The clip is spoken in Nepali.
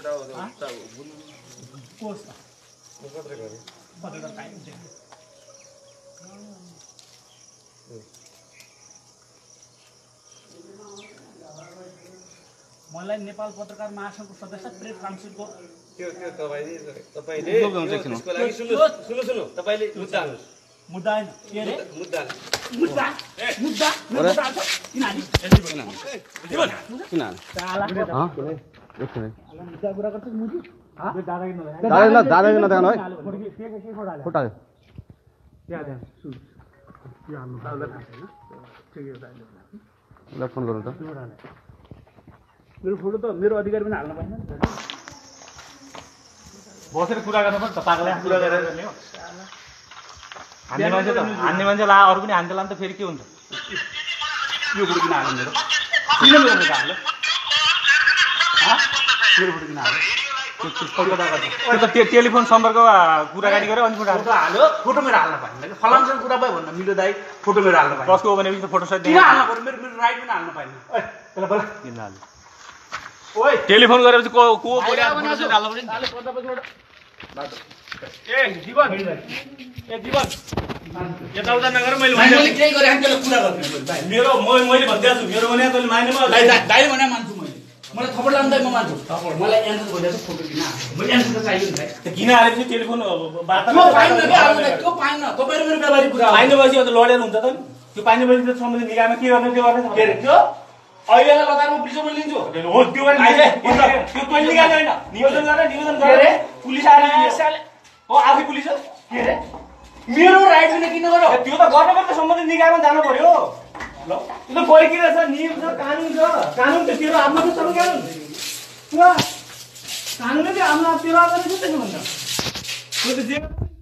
मलाई नेपाल पत्रकार महासंघको सदस्य प्रेस काउन्सिलको त्यो तपाईले त्यसको लागि सुन्नु तपाईले मुद्दा हाल्नुस् मुद्दा हैन के रे मुद्दा किन साला एकछिन मुद्दा कुरा गर्छ मुजी दादा नदेखाउनु है फोटो हाल्यो त्यहाँ सुन यो हाम्रो बाबुलाई थाहा छैन ठिकै हो दाइले उसलाई फोन गर्नु त मेरो फोटो त मेरो अधिकार पनि हाल्न पाइदैन बसेर कुरा गर्नु पर्छ पागलले कुरा गरेर गर्ने हो हान्ने मान्छेलाई अरू पनि हान्देला नि त फेरि के हुन्छ यो फोटो किन हाल्नु मेरो किन मेरो फोटो हाल्यो मेरो फोटो किन हाल्यो त्यो त टेलिफोन सम्पर्क कुराकानी गरेर अनि फोटो हाल्यो फोटो मेरो हाल्न पाइँदैन फलामसँग कुरा भयो भन्दा मिलो दाइ फोटो मेरो हाल्न पाइँदैन कसको हो भने फोटो सहित किन हाल्न पर्यो मेरो राइट पनि हाल्न पाइँदैन किन हाल्यो ओइ टेलिफोन गरेपछि को बोल्या फोटो सहित हाल्नु पर्छ ए जीवन यताउता नगर मैले केही गरे हामी कुरा गर्ने मेरो मैले भनिदिएको छु मेरो भने तैँले मानेमा दाइ भने मान्छु मलाई थप्पड लाउनु त म मान्छु मलाई एन्सर गरिदिएको फोटो किन मैले एन्सर त चाहियो नि भाइ किन हालेपछि टेलिफोन बाटो त्यो पाइन्न के हाल्नु त्यो पाइन्न तपाईहरु मेरो व्यापारिक कुरा पाइने भएपछि अन्त लडेर हुन्छ त नि त्यो पाइने भएपछि त सम्बन्धित निकायमा के गर्ने त्यो गर्ने के रे त्यो अहिलेको लतारमा पुलिसमा लिन्छु हो त्यो भने त्यो तैँले निकाल्ने होइन निवेदन गरेर पुलिस आएर हो आफै पुलिस हो के रे मेरो राइट पनि किन गर्यो त्यो त गर्नुपर्छ सम्बन्धित निकायमा जानु पर्यो ल त्यो त परिक्रिया छ नियम छ कानुन त तेरो हातमा त छ कानुन कानुनले हाम्रो तेरो हातमा छ त्यसो भन्छ त्यो त जे